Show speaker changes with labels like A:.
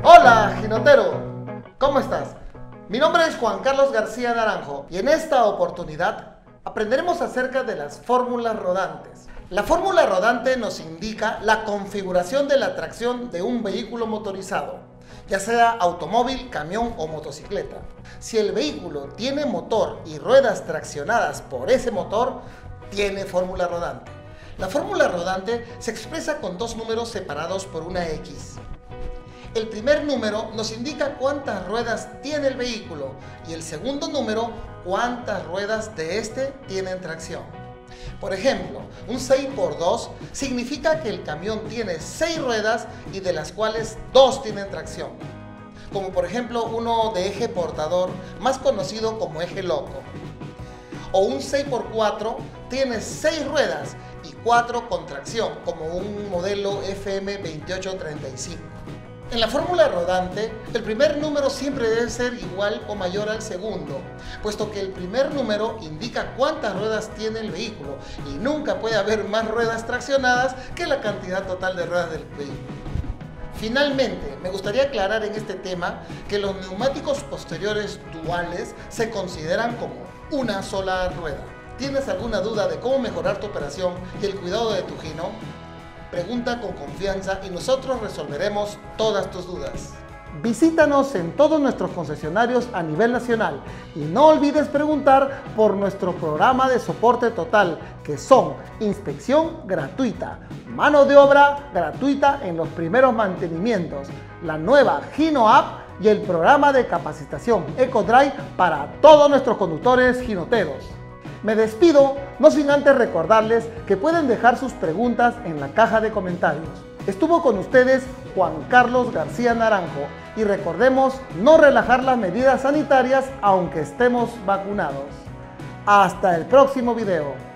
A: Hola, jinotero, ¿cómo estás? Mi nombre es Juan Carlos García Naranjo y en esta oportunidad aprenderemos acerca de las fórmulas rodantes. La fórmula rodante nos indica la configuración de la tracción de un vehículo motorizado, ya sea automóvil, camión o motocicleta. Si el vehículo tiene motor y ruedas traccionadas por ese motor, tiene fórmula rodante. La fórmula rodante se expresa con dos números separados por una X. El primer número nos indica cuántas ruedas tiene el vehículo y el segundo número cuántas ruedas de este tienen tracción. Por ejemplo, un 6×2 significa que el camión tiene 6 ruedas y de las cuales 2 tienen tracción. Como por ejemplo uno de eje portador, más conocido como eje loco. O un 6×4 tiene 6 ruedas y 4 con tracción, como un modelo FM2835. En la fórmula rodante, el primer número siempre debe ser igual o mayor al segundo, puesto que el primer número indica cuántas ruedas tiene el vehículo y nunca puede haber más ruedas traccionadas que la cantidad total de ruedas del vehículo. Finalmente, me gustaría aclarar en este tema que los neumáticos posteriores duales se consideran como una sola rueda. ¿Tienes alguna duda de cómo mejorar tu operación y el cuidado de tu gino? Pregunta con confianza y nosotros resolveremos todas tus dudas. Visítanos en todos nuestros concesionarios a nivel nacional y no olvides preguntar por nuestro programa de soporte total, que son inspección gratuita, mano de obra gratuita en los primeros mantenimientos, la nueva Gino App y el programa de capacitación EcoDrive para todos nuestros conductores ginoteros. Me despido, no sin antes recordarles que pueden dejar sus preguntas en la caja de comentarios. Estuvo con ustedes Juan Carlos García Naranjo y recordemos no relajar las medidas sanitarias aunque estemos vacunados. Hasta el próximo video.